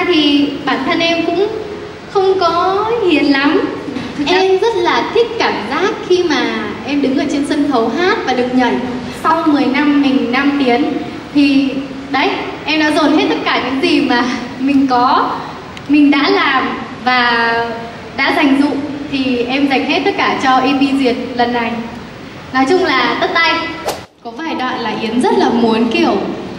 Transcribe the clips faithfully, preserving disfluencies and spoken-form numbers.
thì bản thân em cũng không có hiền lắm. Em rất là thích cảm giác khi mà em đứng ở trên sân khấu hát và được nhảy. Sau mười năm mình năm tiếng thì đấy, em đã dồn hết tất cả những gì mà mình có, mình đã làm và đã dành dụm, thì em dành hết tất cả cho e pê Duyệt lần này. Nói chung là tất tay. Có vài đoạn là Yến rất là muốn kiểu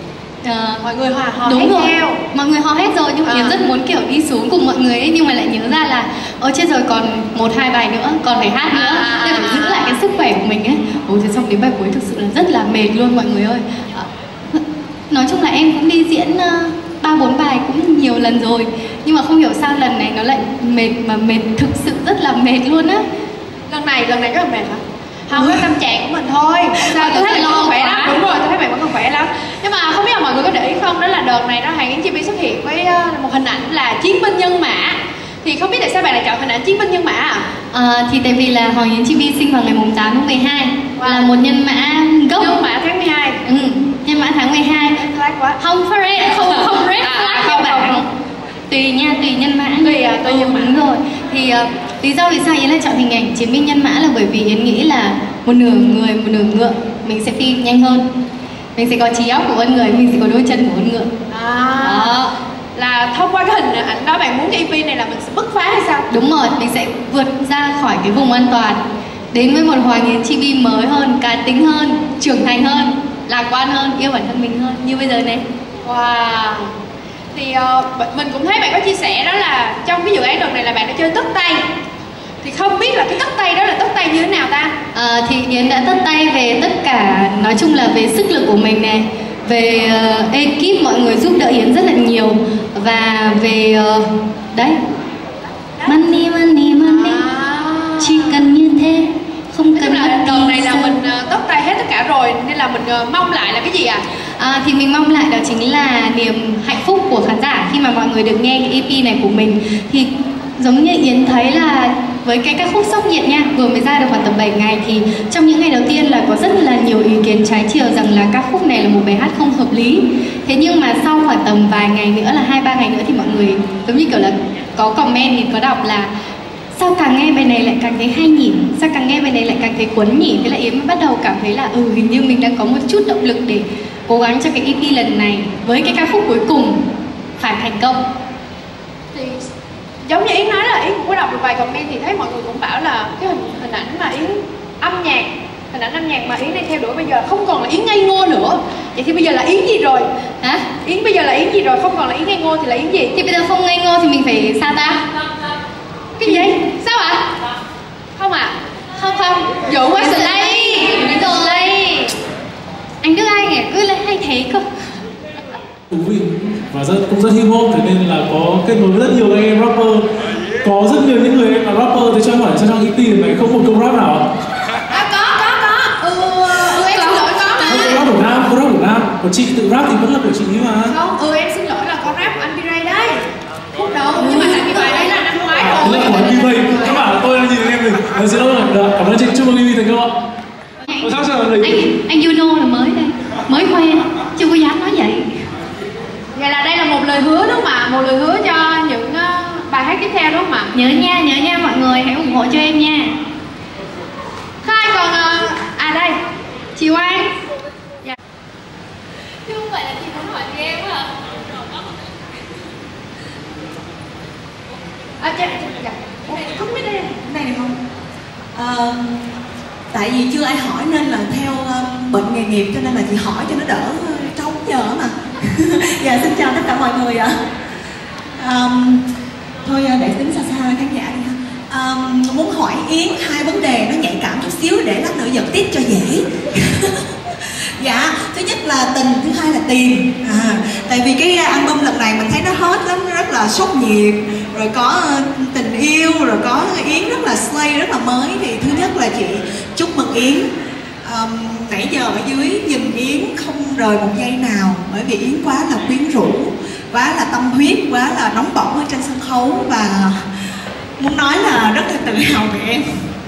Uh, mọi người hòa hò đúng hết rồi, theo. mọi người hò hết rồi nhưng mà à. Yến rất muốn kiểu đi xuống cùng mọi người ấy, nhưng mà lại nhớ ra là ôi chết rồi, còn một hai bài nữa, còn phải hát nữa, à, nên phải giữ lại cái sức khỏe của mình ấy. Ôi thế xong đến bài cuối thực sự là rất là mệt luôn mọi người ơi. À, nói chung là em cũng đi diễn ba uh, bốn bài cũng nhiều lần rồi, nhưng mà không hiểu sao lần này nó lại mệt, mà mệt thực sự rất là mệt luôn á. Lần này lần này rất là mệt hả? Không, cái tâm trạng của mình thôi. Sao tôi thấy bạn còn khỏe lắm. Đúng rồi, tôi thấy bạn vẫn còn khỏe lắm. Nhưng mà không biết là mọi người có để ý không, đó là đợt này đó Hoàng Yến Chi Bi xuất hiện với một hình ảnh là chiến binh nhân mã. Thì không biết tại sao bạn lại chọn hình ảnh chiến binh nhân mã à? À, thì tại vì là Hoàng Yến Chi Bi sinh vào ngày tám tháng mười hai, wow. Là một nhân mã gốc. Nhân mã tháng mười hai. Ừ, nhân mã tháng mười hai. Flag quá. Không red, không không red flag các bạn. Tùy nha, tùy nhân mã. Tùy à, tùy ừ, nhân mã. Đúng rồi. Thì uh, lý do vì sao Yến lại chọn hình ảnh chiến binh nhân mã là bởi vì Yến nghĩ là một nửa người, một nửa ngựa, mình sẽ phi nhanh hơn. Mình sẽ có trí óc của con người, mình sẽ có đôi chân của con ngựa. À, đó. Là thông qua cái hình ảnh đó bạn muốn cái e pê này là mình sẽ bứt phá hay sao? Đúng rồi, mình sẽ vượt ra khỏi cái vùng an toàn, đến với một Hoàng Yến Chi Bi mới hơn, cá tính hơn, trưởng thành hơn, lạc quan hơn, yêu bản thân mình hơn như bây giờ này. Wow. Thì uh, mình cũng thấy bạn có chia sẻ đó là trong cái dự án đợt này là bạn đã chơi tất tay. Thì không biết là cái tất tay đó là tất tay như thế nào ta? À, thì Yến đã tất tay về tất cả, nói chung là về sức lực của mình này, về uh, ekip mọi người giúp đỡ Yến rất là nhiều, và về uh, đấy money money money à. Chỉ cần như thế, không cần là đợt này là mình uh, tất tay hết tất cả rồi, nên là mình uh, mong lại là cái gì à? À, thì mình mong lại đó chính là niềm hạnh phúc của khán giả khi mà mọi người được nghe cái e pê này của mình. Thì giống như Yến thấy là với cái ca khúc Sốc Nhiệt nha, vừa mới ra được khoảng tầm bảy ngày, thì trong những ngày đầu tiên là có rất là nhiều ý kiến trái chiều rằng là ca khúc này là một bài hát không hợp lý. Thế nhưng mà sau khoảng tầm vài ngày nữa, là hai ba ngày nữa, thì mọi người giống như kiểu là có comment thì có đọc là sao càng nghe bài này lại càng thấy hay nhỉ, sao càng nghe bài này lại càng thấy cuốn nhỉ. Thế là Yến mới bắt đầu cảm thấy là ừ hình như mình đang có một chút động lực để cố gắng cho cái e pê lần này, với cái ca khúc cuối cùng phải thành công. Thì giống như Yến nói là Yến cũng có đọc được vài comment thì thấy mọi người cũng bảo là cái hình, hình ảnh mà Yến âm nhạc, hình ảnh âm nhạc mà Yến đang theo đuổi bây giờ không còn là Yến ngây ngô nữa. Vậy thì bây giờ là Yến gì rồi? Hả? Yến bây giờ là Yến gì rồi? Không còn là Yến ngây ngô thì là Yến gì? Thì bây giờ không ngây ngô thì mình phải sao ta? Cái gì? Sao ạ? À? Không à? Không không. Dụ quá slay. Slay. Anh Đức Anh à, cứ lấy hay thế cơ. Thú vị và rất, cũng rất hip hop, thế nên là có kết nối với rất nhiều anh em rapper. Có rất nhiều những người em là rapper, thì cho em hỏi trong e pê này không một câu rap nào ạ? À, có, có, có. Ừ, ừ em xin lỗi có mà. Không, có rap của Nam, có rap của Nam. Còn chị tự rap thì vẫn là của chị ấy mà. Không, ừ em xin lỗi là có rap của anh B-Ray đấy. Khúc đầu, nhưng mà tại vì bài đấy là năm ngoái rồi. Thế là của anh B-Ray, các bạn tôi đang nhìn em mình. Xin lỗi, cảm ơn chị, chúc mừng em thành công ạ. Anh, anh Juno là mới đây, mới quen, chưa có dám nói vậy. Vậy là đây là một lời hứa đúng không ạ? Một lời hứa cho những uh, bài hát tiếp theo đúng không ạ? Nhớ nha, nhớ nha mọi người, hãy ủng hộ cho em nha. Khai còn... Uh, à đây, chị Oan. Dạ. Chứ không phải là chị muốn hỏi chị em hả? À, dạ, dạ. Ủa, không biết đây này. Này này không? Uh, tại vì chưa ai hỏi nên là theo uh, bệnh nghề nghiệp, cho nên là chị hỏi cho nó đỡ uh, trống giờ mà. Dạ, xin chào tất cả mọi người ạ. Um, thôi để tính xa xa khán giả đi ha. Um, muốn hỏi Yến hai vấn đề nó nhạy cảm chút xíu để lát nữa giật tiếp cho dễ. Dạ, thứ nhất là tình, thứ hai là tiền. À, tại vì cái album lần này mình thấy nó hot lắm, nó rất là sốt nhiệt, rồi có tình yêu, rồi có Yến rất là slay, rất là mới. Thì thứ nhất là chị chúc mừng Yến. Um, nãy giờ ở dưới nhìn Yến không rời một giây nào, bởi vì Yến quá là quyến rũ, quá là tâm huyết, quá là nóng bỏng ở trên sân khấu, và muốn nói là rất là tự hào về em.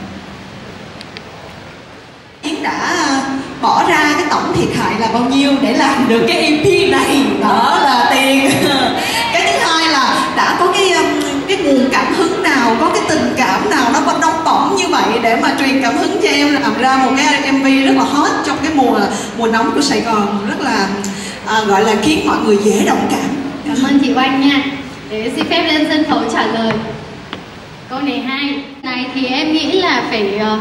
Yến đã bỏ ra cái tổng thiệt hại là bao nhiêu để làm được cái e pê này? Đó là tiền. Cái thứ hai là mùa nóng của Sài Gòn rất là à, gọi là khiến mọi người dễ đồng cảm. Cảm ơn chị Oanh nha. Để xin phép lên sân khấu trả lời câu này hay. Này thì em nghĩ là phải uh,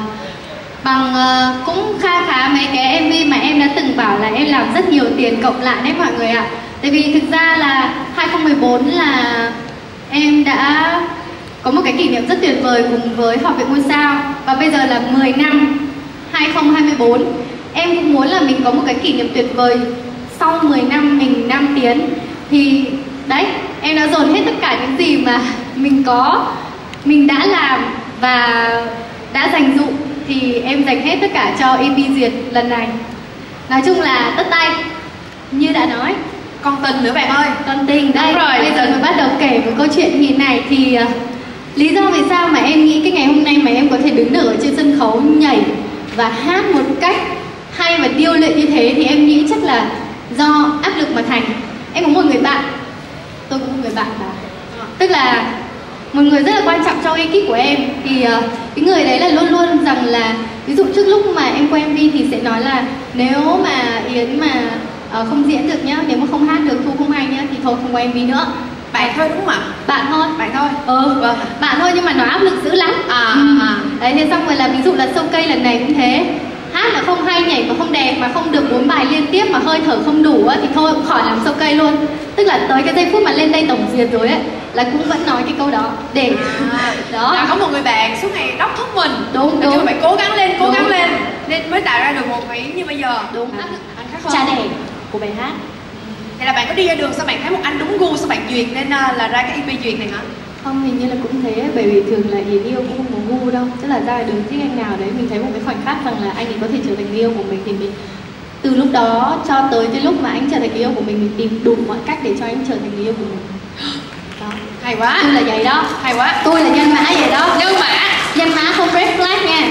bằng uh, cũng kha khá mấy cái em vê mà em đã từng bảo là em làm rất nhiều tiền cộng lại đấy mọi người ạ. À. Tại vì thực ra là hai không một bốn là em đã có một cái kỷ niệm rất tuyệt vời cùng với Học viện Ngôi Sao. Và bây giờ là mười năm hai không hai bốn. Em cũng muốn là mình có một cái kỷ niệm tuyệt vời sau mười năm mình nam tiến. Thì đấy, em đã dồn hết tất cả những gì mà mình có, mình đã làm và đã dành dụm. Thì em dành hết tất cả cho e pê Duyệt lần này. Nói chung là tất tay, như đã nói. Con tình nữa bạn ơi. Con tình, đây, rồi, bây giờ mới bắt đầu kể một câu chuyện như này. Thì uh, lý do vì sao mà em nghĩ cái ngày hôm nay mà em có thể đứng được ở trên sân khấu nhảy và hát một cách hay và điêu luyện như thế, thì em nghĩ chắc là do áp lực mà thành. Em có một người bạn, tôi cũng có một người bạn mà tức là một người rất là quan trọng trong ekip của em. Thì uh, cái người đấy là luôn luôn rằng là, ví dụ trước lúc mà em quay em vê thì sẽ nói là nếu mà Yến mà uh, không diễn được nhá, nếu mà không hát được, thu không hay nhá, thì thôi không quay em vê nữa. Bạn thôi đúng không ạ? Bạn thôi. Bạn thôi. Ừ, vâng. Bạn thôi, nhưng mà nó áp lực dữ lắm. À, ừ. à. Đấy, thế xong rồi là ví dụ là show cây lần này cũng thế. Hát mà không hay, nhảy mà không đẹp, mà không được bốn bài liên tiếp, mà hơi thở không đủ á, thì thôi cũng khỏi làm show cây luôn. Tức là tới cái giây phút mà lên đây tổng duyệt rồi ấy, là cũng vẫn nói cái câu đó để à, đó là có một người bạn suốt ngày đốc thúc mình. Đúng, đúng. Chúng phải cố gắng lên, cố đúng. gắng lên nên mới tạo ra được một Yến như bây giờ. Đúng. À, anh khác không? Cha đẻ của bài hát. Vậy là bạn có đi ra đường sao bạn thấy một anh đúng gu, sao bạn duyệt nên uh, là ra cái e pê duyệt này hả? Không, hình như là cũng thế, bởi vì thường là Yến yêu cũng không có gu đâu. Tức là ra đường thích anh nào đấy, mình thấy một cái khoảnh khắc rằng là anh ấy có thể trở thành người yêu của mình, thì mình từ lúc đó cho tới cái lúc mà anh trở thành người yêu của mình, mình tìm đủ mọi cách để cho anh trở thành người yêu của mình. Đó. Hay quá. Tôi là vậy đó. Hay quá. Tôi là nhân mã vậy đó. Nhân mã. Nhân mã không red flag nha.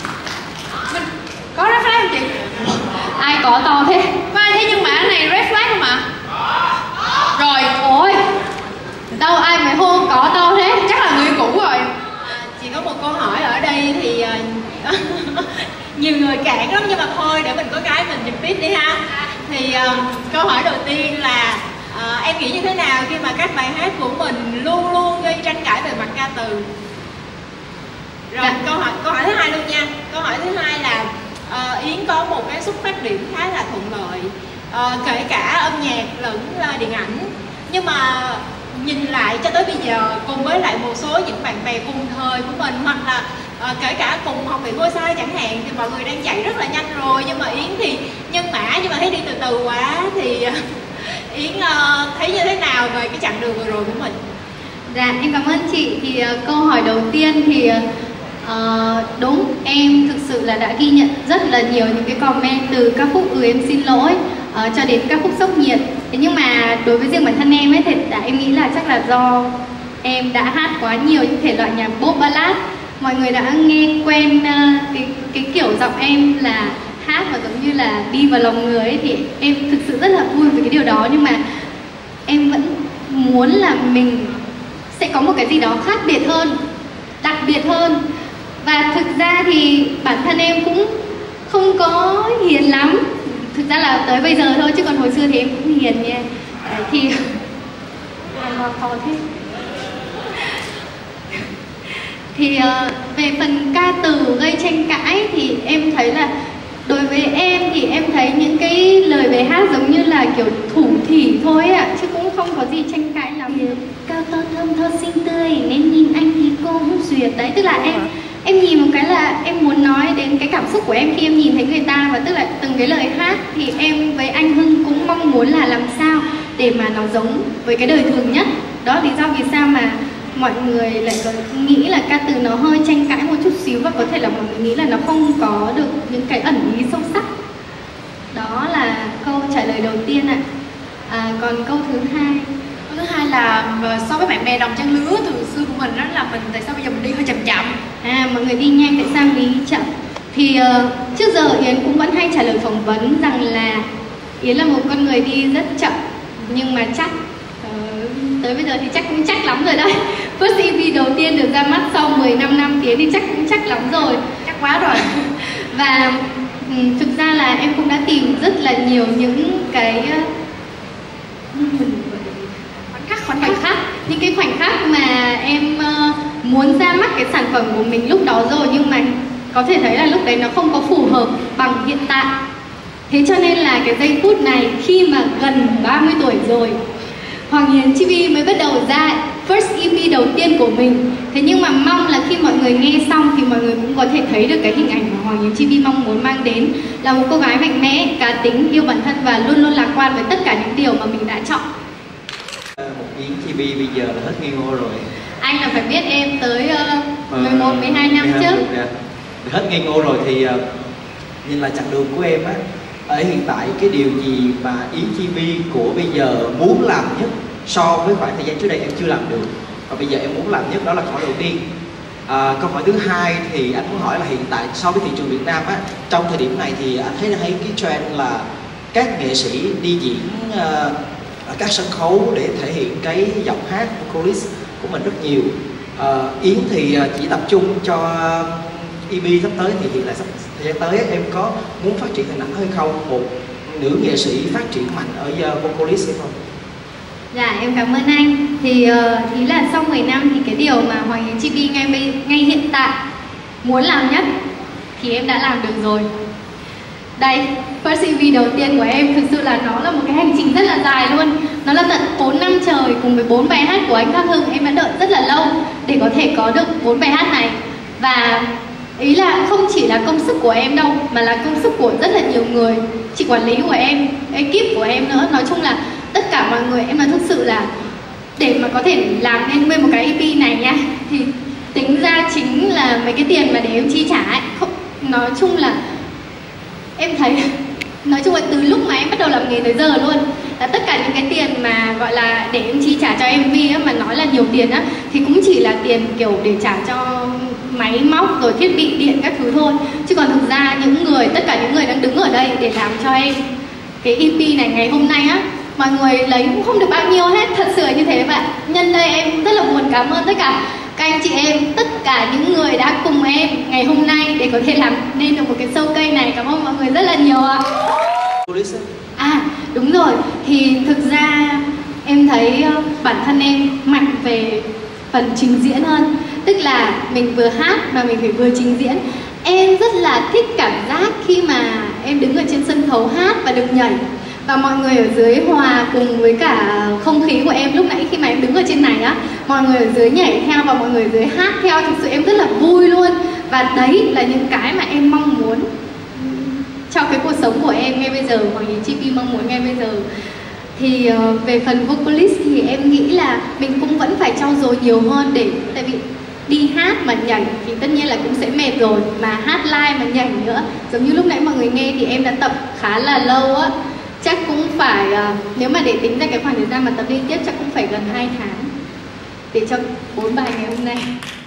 Mình có red flag không chị? Ai có to thế? Có ai thấy nhân mã này red flag không ạ? Rồi. Ôi, đâu ai mà hô có to thế? Chắc là người yêu cũ rồi. À, chỉ có một câu hỏi ở đây thì uh, nhiều người cản lắm, nhưng mà thôi để mình có cái mình trực tiếp đi ha. Thì uh, câu hỏi đầu tiên là uh, em nghĩ như thế nào khi mà các bài hát của mình luôn luôn gây tranh cãi về mặt ca từ? Rồi dạ. câu hỏi câu hỏi thứ hai luôn nha. Câu hỏi thứ hai là uh, Yến có một cái xuất phát điểm khá là thuận lợi, uh, kể cả âm nhạc lẫn uh, điện ảnh, nhưng mà nhìn lại cho tới bây giờ cùng với lại một số những bạn bè cùng thời của mình, hoặc là uh, kể cả cùng Học viện Ngôi Sao chẳng hạn, thì mọi người đang chạy rất là nhanh rồi, nhưng mà Yến thì nhân mã nhưng mà thấy đi từ từ quá. Thì uh, Yến uh, thấy như thế nào về cái chặng đường vừa rồi của mình? Dạ, em cảm ơn chị. Thì uh, câu hỏi đầu tiên thì uh, đúng, em thực sự là đã ghi nhận rất là nhiều những cái comment từ ca khúc Ừ Em Xin Lỗi uh, cho đến ca khúc Sốc Nhiệt. Thế nhưng mà đối với riêng bản thân em ấy thì đã, em nghĩ là chắc là do em đã hát quá nhiều những thể loại nhạc pop ballad. Mọi người đã nghe quen uh, cái, cái kiểu giọng em là hát và giống như là đi vào lòng người ấy, thì em thực sự rất là vui với cái điều đó. Nhưng mà em vẫn muốn là mình sẽ có một cái gì đó khác biệt hơn, đặc biệt hơn. Và thực ra thì bản thân em cũng không có hiền lắm. Thực ra là tới bây giờ thôi, chứ còn hồi xưa thì em cũng hiền nha. Đấy, thì khó thế. Thì uh, về phần ca từ gây tranh cãi thì em thấy là đối với em thì em thấy những cái lời bài hát giống như là kiểu thủ thỉ thôi ạ, à, chứ cũng không có gì tranh cãi lắm. Cao to thơm tho xinh tươi nên nhìn anh thì cũng duyệt. Đấy, tức là em em nhìn một cái là em muốn nói đến cái cảm xúc của em khi em nhìn thấy người ta, và tức là từng cái lời hát thì em với anh Hưng cũng mong muốn là làm sao để mà nó giống với cái đời thường nhất. Đó là lý do vì sao mà mọi người lại nghĩ là ca từ nó hơi tranh cãi một chút xíu, và có thể là mọi người nghĩ là nó không có được những cái ẩn ý sâu sắc. Đó là câu trả lời đầu tiên ạ. À, còn câu thứ hai Câu thứ hai là so với bạn bè đồng trang lứa từ xưa của mình, đó là mình tại sao bây giờ mình đi hơi chậm chậm? À, mọi người đi nhanh tại sao mình đi chậm? Thì uh, trước giờ Yến cũng vẫn hay trả lời phỏng vấn rằng là Yến là một con người đi rất chậm nhưng mà chắc. uh, Tới bây giờ thì chắc cũng chắc lắm rồi đấy. First e pê đầu tiên được ra mắt sau mười lăm năm Tiến thì chắc cũng chắc lắm rồi. Chắc quá rồi. Và Ừ, thực ra là em cũng đã tìm rất là nhiều những cái khoảnh khắc, khoảnh khắc, khắc những cái khoảnh khắc mà em uh, muốn ra mắt cái sản phẩm của mình lúc đó rồi, nhưng mà có thể thấy là lúc đấy nó không có phù hợp bằng hiện tại. Thế cho nên là cái giây phút này khi mà gần ba mươi tuổi rồi, Hoàng Yến chi vi mới bắt đầu ra first e pê đầu tiên của mình. Thế nhưng mà mong là khi mọi người nghe xong thì mọi người cũng có thể thấy được cái hình ảnh mà Hoàng Yến chi vi mong muốn mang đến là một cô gái mạnh mẽ, cá tính, yêu bản thân và luôn luôn lạc quan với tất cả những điều mà mình đã chọn. Một Yến chi vi bây giờ là hết nghi ngô rồi. Anh là phải biết em tới uh, mười một, mười hai năm trước. Hết nghi ngô rồi thì uh, nhìn là chặng đường của em á, ở hiện tại cái điều gì mà Yến chi vi của bây giờ muốn làm nhất so với khoảng thời gian trước đây em chưa làm được và bây giờ em muốn làm nhất, đó là câu hỏi đầu tiên. À, câu hỏi thứ hai thì anh muốn hỏi là hiện tại so với thị trường Việt Nam á, trong thời điểm này thì anh thấy thấy cái trend là các nghệ sĩ đi diễn uh, ở các sân khấu để thể hiện cái giọng hát vocalist của mình rất nhiều. Uh, Yến thì chỉ tập trung cho e pê sắp tới thì hiện tại sắp thời gian tới em có muốn phát triển hình ảnh hay không, một nữ nghệ sĩ phát triển mạnh ở uh, vocalist hay không? Dạ em cảm ơn anh. Thì uh, ý là sau mười năm thì cái điều mà Hoàng Yến chi vi ngay ngay hiện tại muốn làm nhất thì em đã làm được rồi. Đây, first e pê đầu tiên của em thực sự là nó là một cái hành trình rất là dài luôn. Nó là tận bốn năm trời cùng với bốn bài hát của anh Khắc Hưng. Em đã đợi rất là lâu để có thể có được bốn bài hát này. Và ý là không chỉ là công sức của em đâu, mà là công sức của rất là nhiều người, chị quản lý của em, ekip của em nữa. Nói chung là tất cả mọi người, em nói thực sự là để mà có thể làm nên nguyên một cái e pê này nha, thì tính ra chính là mấy cái tiền mà để em chi trả ấy, không, nói chung là em thấy nói chung là từ lúc mà em bắt đầu làm nghề tới giờ luôn là tất cả những cái tiền mà gọi là để em chi trả cho em vê á, mà nói là nhiều tiền á, thì cũng chỉ là tiền kiểu để trả cho máy móc rồi thiết bị điện các thứ thôi. Chứ còn thực ra những người, tất cả những người đang đứng ở đây để làm cho em cái e pê này ngày hôm nay á, mọi người lấy cũng không được bao nhiêu hết, thật sự như thế bạn. Nhân đây em rất là buồn cảm ơn tất cả các anh chị em, tất cả những người đã cùng em ngày hôm nay để có thể làm nên được một cái show cây này. Cảm ơn mọi người rất là nhiều ạ. À đúng rồi, thì thực ra em thấy bản thân em mạnh về phần trình diễn hơn. Tức là mình vừa hát mà mình phải vừa trình diễn. Em rất là thích cảm giác khi mà em đứng ở trên sân khấu hát và được nhảy, và mọi người ở dưới hòa cùng với cả không khí của em lúc nãy khi mà em đứng ở trên này á, mọi người ở dưới nhảy theo và mọi người ở dưới hát theo, thực sự em rất là vui luôn. Và đấy là những cái mà em mong muốn cho cái cuộc sống của em ngay bây giờ, Hoàng Yến chi vi mong muốn ngay bây giờ. Thì uh, về phần vocalist thì em nghĩ là mình cũng vẫn phải trau dồi nhiều hơn, để tại vì đi hát mà nhảy thì tất nhiên là cũng sẽ mệt rồi, mà hát live mà nhảy nữa, giống như lúc nãy mọi người nghe thì em đã tập khá là lâu á, chắc cũng phải uh, nếu mà để tính ra cái khoảng thời gian mà tập liên tiếp chắc cũng phải gần hai tháng để cho bốn bài ngày hôm nay.